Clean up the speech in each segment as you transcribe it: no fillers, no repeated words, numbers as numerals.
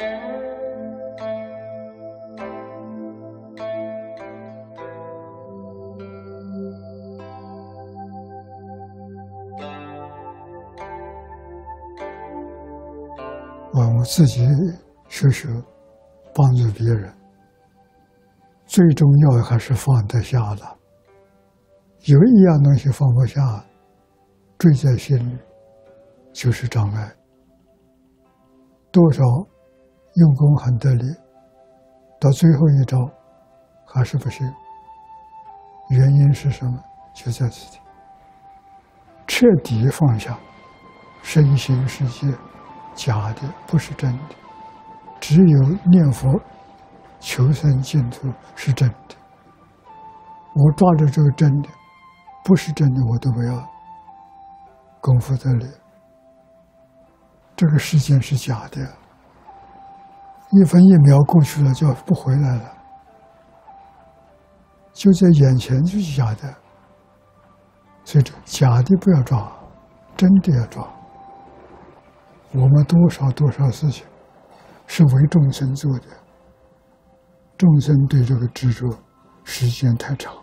我自己学学，帮助别人，最重要还是放得下的。有一样东西放不下，坠在心里，就是障碍。多少用功很得力，到最后一招还是不行。原因是什么？就在这里，彻底放下身心世界，假的不是真的，只有念佛求生净土是真的。我抓着这个真的，不是真的我都不要，功夫得力。这个世界是假的，一分一秒过去了就不回来了，就在眼前就是假的。所以这假的不要抓，真的要抓。我们多少事情是为众生做的，众生对这个执着时间太长，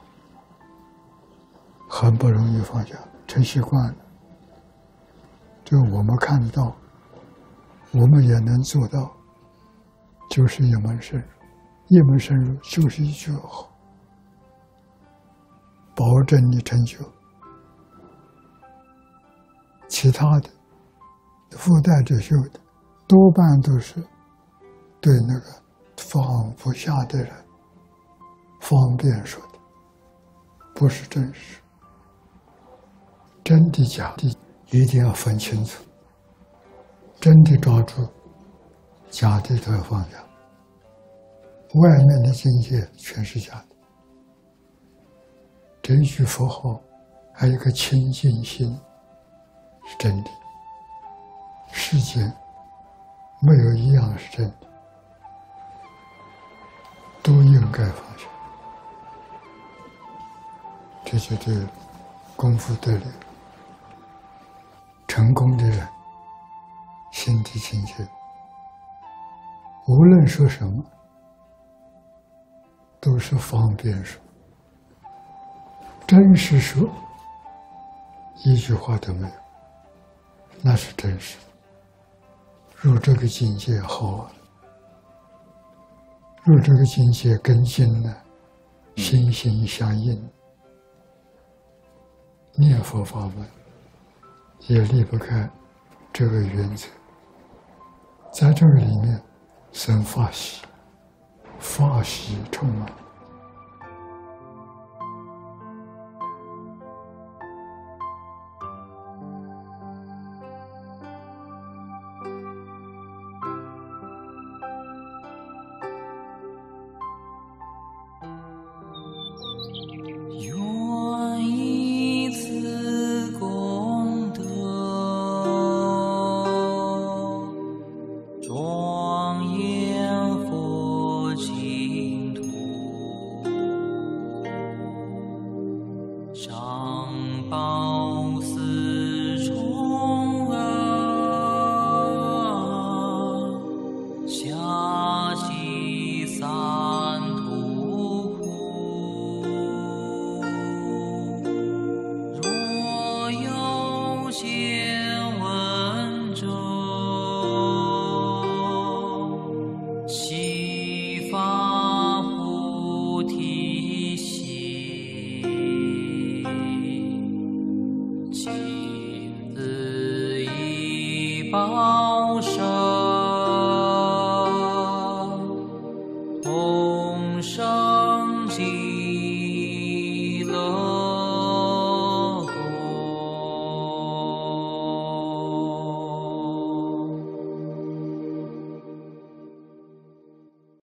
很不容易放下，成习惯了。这个我们看得到，我们也能做到，就是一门深入。一门深入就是一句好，保证你成就。其他的附带着修的，多半都是对那个放不下的人方便说的，不是真实。真的假的一定要分清楚，真的抓住，假的都要放下。外面的境界全是假的。这一句佛号还有一个清净心是真的，世间没有一样是真的，都应该放下。这就对功夫得力。成功的人心地清净，无论说什么都是方便说，真实说一句话都没有，那是真实。入这个境界好啊，入这个境界跟心呢心心相印，念佛法门也离不开这个原则。在这个里面生法喜，法喜充满。 报